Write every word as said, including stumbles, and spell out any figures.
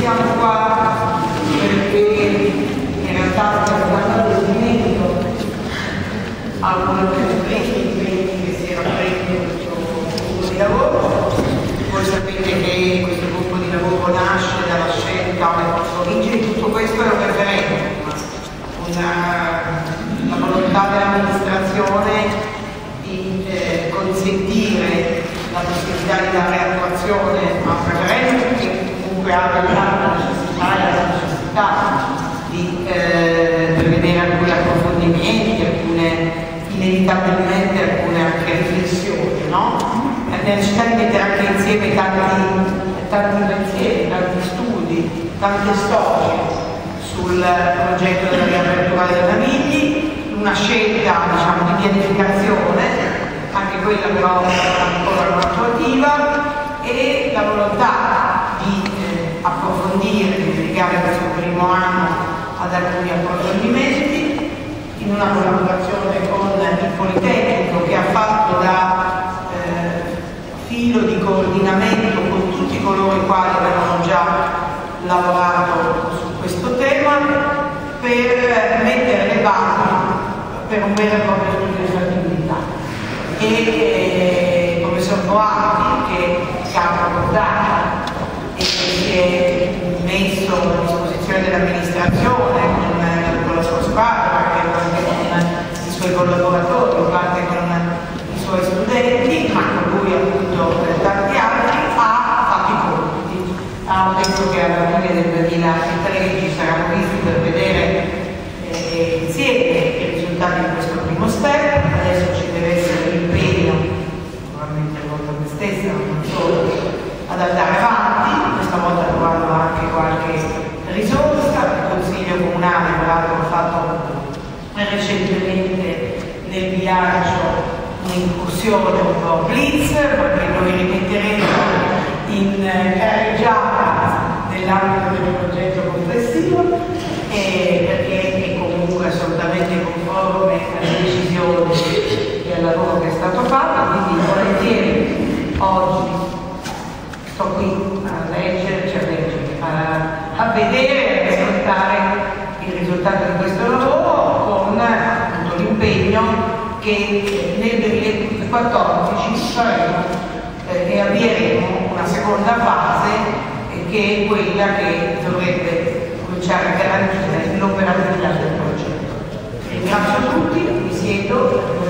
siamo qua perché in realtà stiamo guardando il movimento a uno degli impegni che si era preso in questo gruppo di lavoro. Voi sapete che questo gruppo di lavoro nasce dalla scelta, l'origine di tutto questo è un referendum, una, la volontà dell'amministrazione di eh, consentire la possibilità di dare attuazione a un referendum che comunque ha la necessità e la necessità di eh, prevedere alcuni approfondimenti, alcune inevitabilmente alcune anche riflessioni, no? La necessità di mettere anche insieme tanti, tanti pensieri, tanti studi, tante storie sul progetto della riapertura dei Navigli, una scelta diciamo di pianificazione, anche quella però ancora non attuativa, e la volontà di eh, approfondire, di dedicare questo primo anno ad alcuni approfondimenti in una collaborazione con il Politecnico, che ha fatto da eh, filo di coordinamento con tutti coloro i quali avevano già lavorato su questo tema, per mettere le basi per un vero e proprio studio di fattibilità. E eh, il professor Boatti, che capo portata e che si è messo a disposizione dell'amministrazione con, con la sua squadra, anche con i suoi collaboratori, parte con i suoi studenti, ma con lui appunto per tanti altri, ha fatto i compiti. Ah, penso che alla fine del duemilatredici saranno visti per vedere eh, insieme i risultati di questo primo step. Adesso ci deve essere l'impegno, naturalmente volta a me stessa, non solo, ad andare avanti, questa volta trovando anche qualche risorsa. Il Consiglio Comunale, tra l'altro, ha fatto recentemente nel viaggio un'incursione un po' blitz, ma che noi rimetteremo in carreggiata nell'ambito del progetto complessivo, e perché è comunque assolutamente conforme alle decisioni e al lavoro che è stato fatto. Quindi volentieri oggi sto qui a leggere, cioè a, leggere, a, a vedere e ascoltare il risultato di questo lavoro, con appunto l'impegno che nel duemilaquattordici faremo eh, e avvieremo una seconda fase eh, che è quella che dovrebbe cominciare a garantire l'operatività del progetto. Ringrazio tutti, mi siedo.